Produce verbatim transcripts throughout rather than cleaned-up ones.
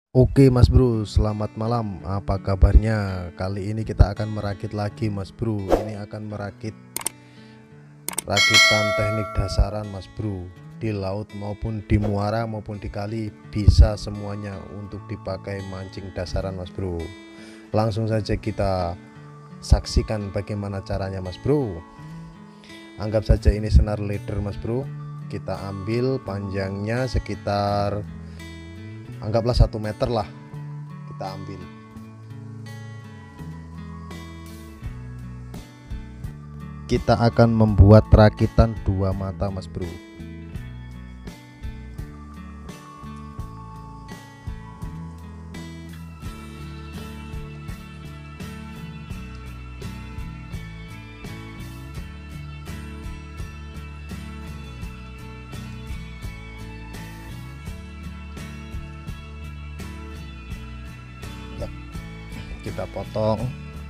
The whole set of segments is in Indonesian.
Oke Mas Bro, selamat malam. Apa kabarnya? Kali ini kita akan merakit lagi Mas Bro. Ini akan merakit rakitan teknik dasaran Mas Bro. Di laut maupun di muara maupun di kali bisa semuanya untuk dipakai mancing dasaran Mas Bro. Langsung saja kita saksikan bagaimana caranya Mas Bro. Anggap saja ini senar leader Mas Bro. Kita ambil panjangnya sekitar, anggaplah satu meter lah, kita ambil. Kita akan membuat rakitan dua mata Mas Bro. Kita potong,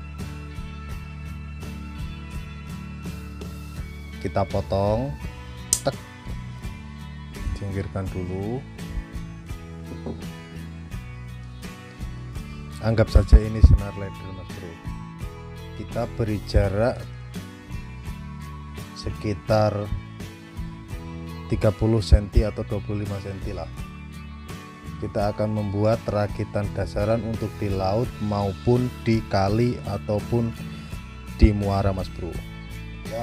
kita potong, tek, singkirkan dulu. Anggap saja ini senar leader Mas Bro. Kita beri jarak sekitar tiga puluh sentimeter atau dua puluh lima sentimeter lah. Kita akan membuat rakitan dasaran untuk di laut maupun di kali ataupun di muara Mas Bro ya.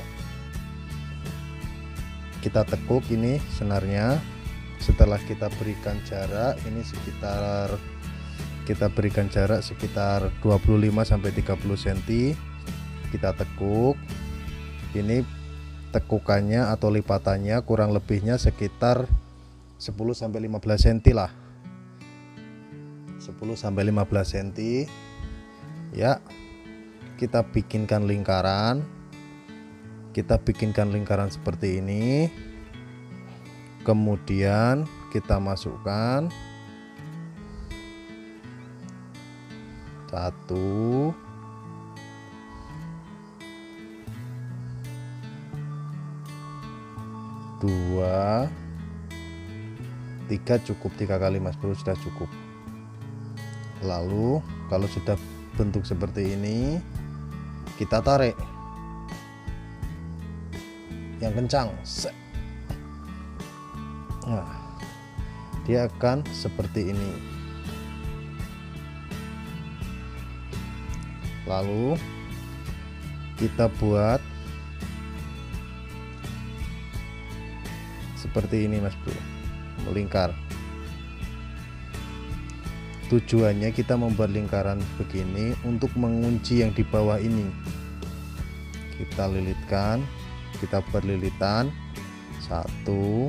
Kita tekuk ini senarnya. Setelah kita berikan jarak ini sekitar, kita berikan jarak sekitar dua puluh lima sampai tiga puluh sentimeter. Kita tekuk ini, tekukannya atau lipatannya kurang lebihnya sekitar sepuluh sampai lima belas sentimeter lah, sepuluh sampai lima belas sentimeter ya. Kita bikinkan lingkaran, kita bikinkan lingkaran seperti ini. Kemudian kita masukkan satu, dua, tiga, cukup tiga kali Mas Bro, sudah cukup. Lalu kalau sudah bentuk seperti ini, kita tarik yang kencang. Nah, dia akan seperti ini. Lalu kita buat seperti ini Mas Bro, melingkar. Tujuannya kita membuat lingkaran begini untuk mengunci yang di bawah ini. Kita lilitkan, kita buat lilitan satu,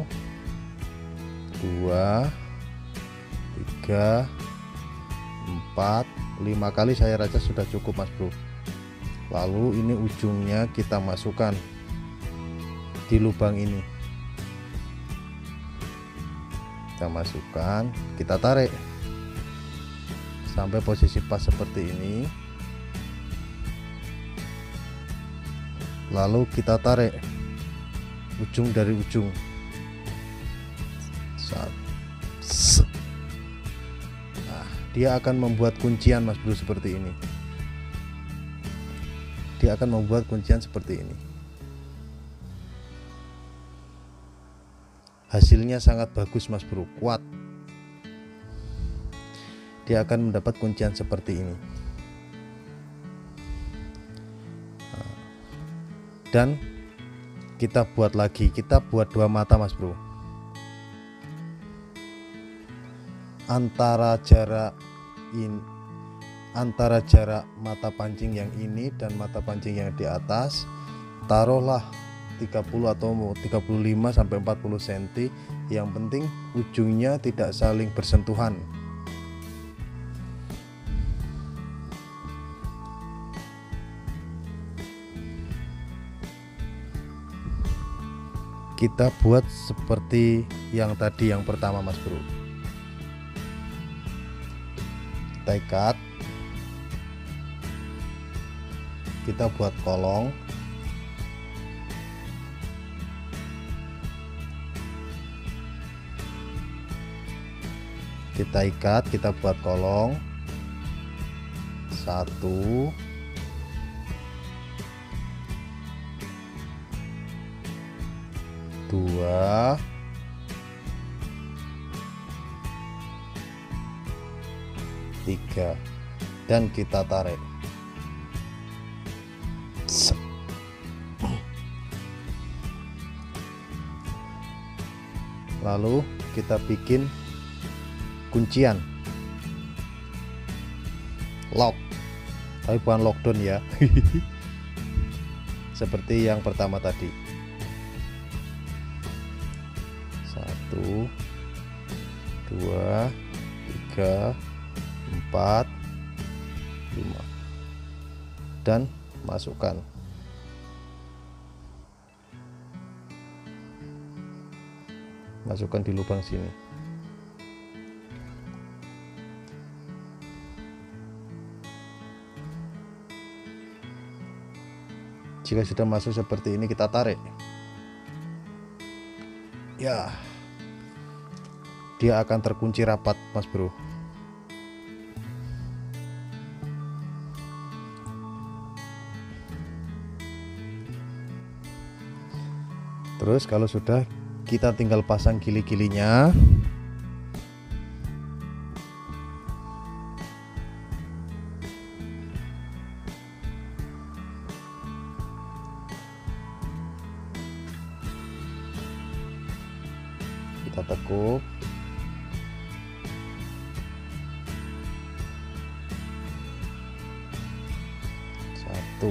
dua, tiga, empat, lima kali saya rasa sudah cukup Mas Bro. Lalu ini ujungnya kita masukkan di lubang ini, kita masukkan, kita tarik sampai posisi pas seperti ini. Lalu kita tarik ujung dari ujung. Nah, dia akan membuat kuncian Mas Bro seperti ini. Dia akan membuat kuncian seperti ini. Hasilnya sangat bagus Mas Bro, kuat. Dia akan mendapat kuncian seperti ini. Dan kita buat lagi, kita buat dua mata Mas Bro. Antara jarak in, antara jarak mata pancing yang ini dan mata pancing yang di atas, taruhlah tiga puluh atau tiga puluh lima sampai empat puluh sentimeter. Yang penting ujungnya tidak saling bersentuhan. Kita buat seperti yang tadi yang pertama Mas Bro. Kita ikat, kita buat kolong, kita ikat, kita buat kolong satu, dua, tiga, dan kita tarik. Lalu kita bikin kuncian lock, tapi bukan lockdown ya. Seperti yang pertama tadi. Satu, dua, tiga, empat, lima, dan masukkan. Masukkan di lubang sini. Jika sudah masuk seperti ini, kita tarik. Ya, dia akan terkunci rapat, Mas Bro. Terus kalau sudah, kita tinggal pasang gili-gilinya. Kita tekuk. Satu,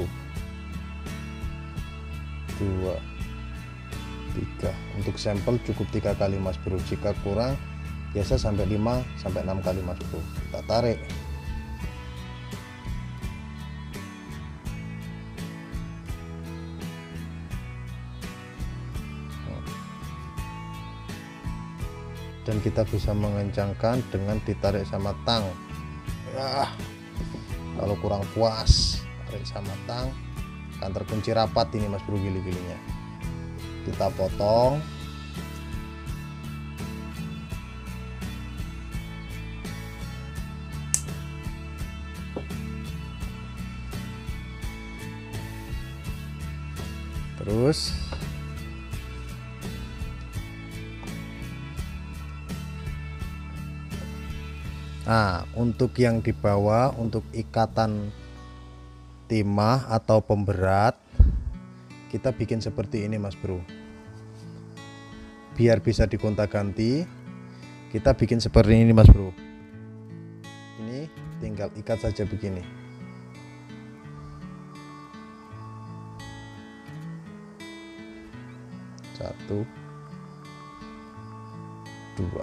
dua, tiga. Untuk sampel cukup tiga kali, Mas Bro. Jika kurang, biasa sampai lima sampai enam kali, Mas Bro. Kita tarik. Dan kita bisa mengencangkan dengan ditarik sama tang. Ya, kalau kurang puas, tarik sama tang, akan terkunci rapat ini, Mas Bro, gili-gilinya. Kita potong. Terus nah, untuk yang di bawah, untuk ikatan timah atau pemberat, kita bikin seperti ini, Mas Bro. Biar bisa digonta-ganti, kita bikin seperti ini, Mas Bro. Ini tinggal ikat saja begini. Satu, dua.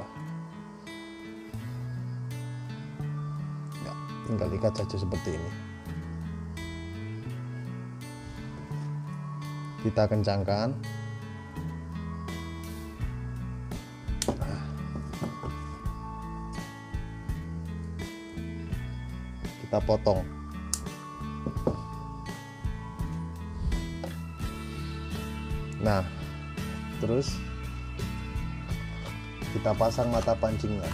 Ya, tinggal ikat saja seperti ini. Kita kencangkan. Kita potong. Nah, terus kita pasang mata pancingnya.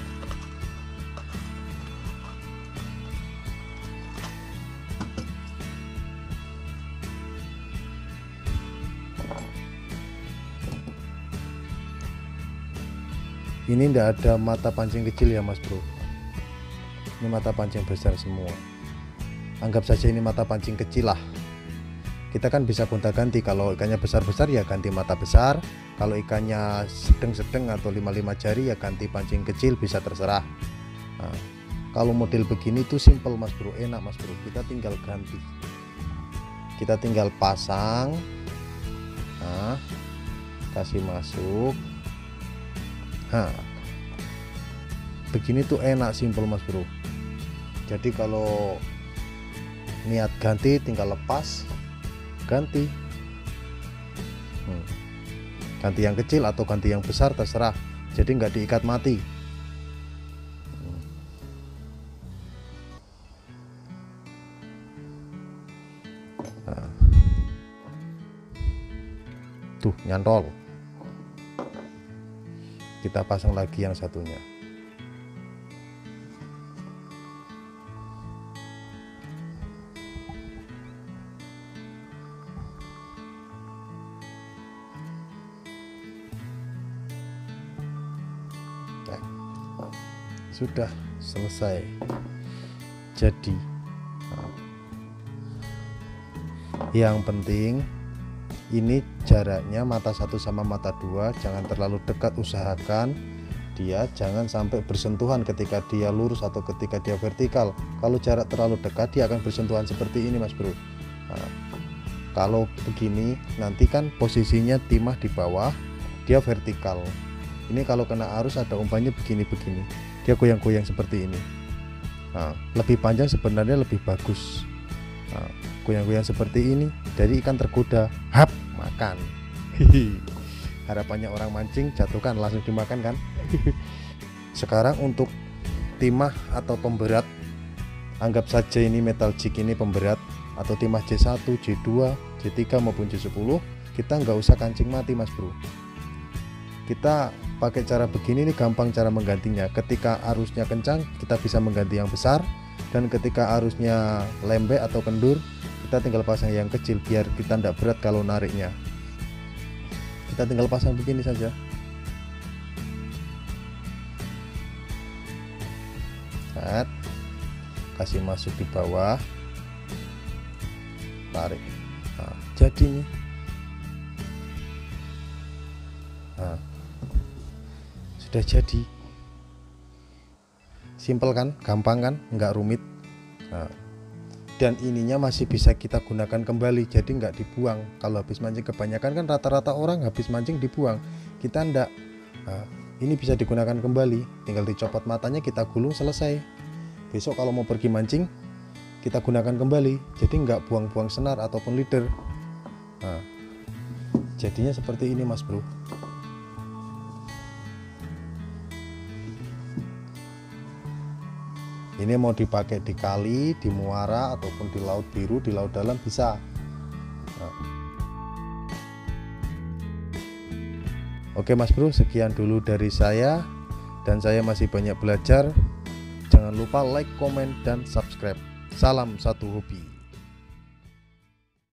Ini tidak ada mata pancing kecil ya, Mas Bro. Ini mata pancing besar semua. Anggap saja ini mata pancing kecil lah. Kita kan bisa gonta-ganti. Kalau ikannya besar-besar ya ganti mata besar. Kalau ikannya sedang-sedang atau lima lima jari ya ganti pancing kecil, bisa terserah. Nah, kalau model begini tuh simple, Mas Bro, enak, Mas Bro. Kita tinggal ganti. Kita tinggal pasang. Nah, kasih masuk. Nah, begini tuh enak, simple, Mas Bro. Jadi kalau niat ganti tinggal lepas, ganti. Hmm. Ganti yang kecil atau ganti yang besar terserah. Jadi nggak diikat mati. Hmm. Nah. Tuh, nyantol. Kita pasang lagi yang satunya. sudah selesai jadi. Nah, yang penting ini jaraknya mata satu sama mata dua jangan terlalu dekat, usahakan dia jangan sampai bersentuhan ketika dia lurus atau ketika dia vertikal. Kalau jarak terlalu dekat dia akan bersentuhan seperti ini Mas Bro. Nah, kalau begini nanti kan posisinya timah di bawah, dia vertikal. Ini kalau kena arus ada umpannya begini-begini, dia goyang-goyang seperti ini. Nah, lebih panjang sebenarnya lebih bagus. Nah, goyang-goyang seperti ini jadi ikan tergoda, hap, makan. Harapannya orang mancing, jatuhkan langsung dimakan kan. Sekarang untuk timah atau pemberat, anggap saja ini metal jig ini pemberat, atau timah J satu, J dua, J tiga maupun J sepuluh, kita nggak usah kancing mati Mas Bro. Kita pakai cara begini, ini gampang cara menggantinya. Ketika arusnya kencang kita bisa mengganti yang besar, dan ketika arusnya lembek atau kendur kita tinggal pasang yang kecil biar kita tidak berat kalau nariknya. Kita tinggal pasang begini saja. Set, kasih masuk di bawah, tarik. Nah, jadi nih. Nah, sudah jadi. Simpel kan, gampang kan, nggak rumit. Nah, dan ininya masih bisa kita gunakan kembali, jadi nggak dibuang. Kalau habis mancing kebanyakan kan rata-rata orang habis mancing dibuang, kita ndak. Nah, ini bisa digunakan kembali, tinggal dicopot matanya, kita gulung, selesai. Besok kalau mau pergi mancing kita gunakan kembali, jadi nggak buang-buang senar ataupun leader. Nah, jadinya seperti ini Mas Bro. Ini mau dipakai di kali, di muara, ataupun di laut biru, di laut dalam bisa. Nah. Oke Mas Bro, sekian dulu dari saya, dan saya masih banyak belajar. Jangan lupa like, komen, dan subscribe. Salam satu hobi.